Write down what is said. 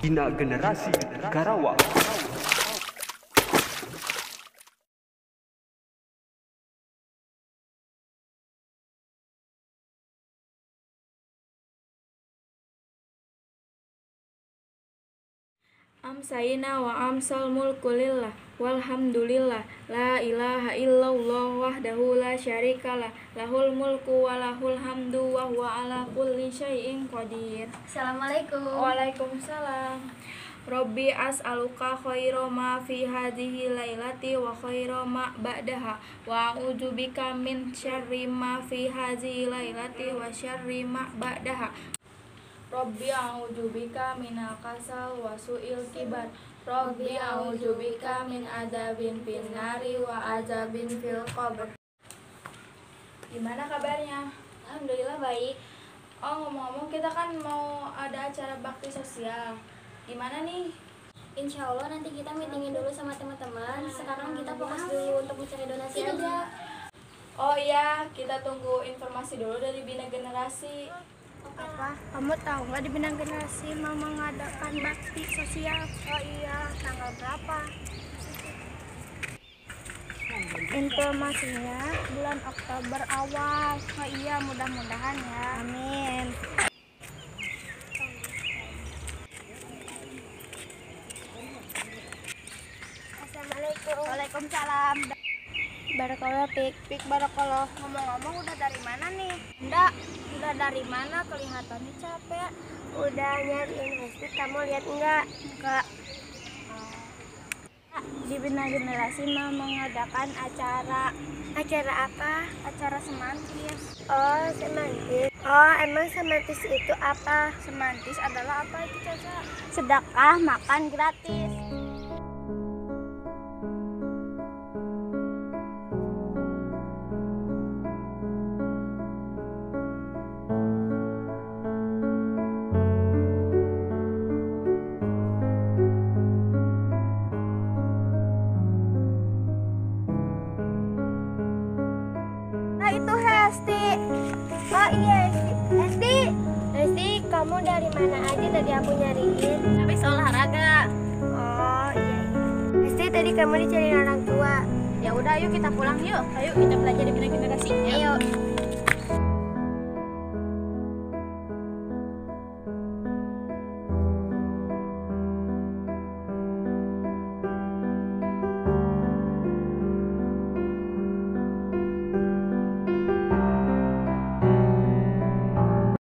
Bina Generasi Karawang. Amsayna wa amsal mulku lillah walhamdulillah la ilaha illallah wahdahu la syarikalah lahul mulku wa lahul hamdu wa huwa ala kulli syai'in qadir. Assalamualaikum. Waalaikumsalam. Rabbi as'aluka khaira ma fi hadhihi lailati wa khaira ma ba'daha wa a'udzu bika min syarri ma fi hadhihi lailati wa syarri ma ba'daha. Rabbi a'udzubika minal kasal wa su'il kibar. Rabbi a'udzubika min adzabin finnari wa adzabin fil qabr. Gimana kabarnya? Alhamdulillah baik. Oh, ngomong-ngomong kita kan mau ada acara bakti sosial. Gimana nih? Insya Allah nanti kita meetingin dulu sama teman-teman. Sekarang kita fokus dulu untuk mencari donasi aja. Oh iya, kita tunggu informasi dulu dari Bina Generasi. Apa? Kamu tahu nggak di Bina Generasi mau mengadakan bakti sosial? Oh iya, tanggal berapa? Informasinya bulan Oktober awal. Oh iya, mudah-mudahan ya. Amin. Assalamualaikum. Waalaikumsalam. Barakallah, Pik barakallah. Ngomong-ngomong udah dari mana nih? Enggak, udah dari mana? Kelihatannya capek. Udah nyariin masjid, kamu lihat enggak? Enggak. Di Bina Generasi mau mengadakan acara. Acara apa? Acara semantis. Oh, semantis. Oh, emang semantis itu apa? Semantis adalah apa itu, Caca? Sedekah makan gratis. Itu Hesti. Oh iya, Hesti, kamu dari mana aja tadi aku nyariin? Habis olahraga. Oh iya. Hesti, tadi kamu dicariin orang tua. Ya udah, yuk kita pulang yuk. Ayo kita belajar di Bina Generasi. Ayo.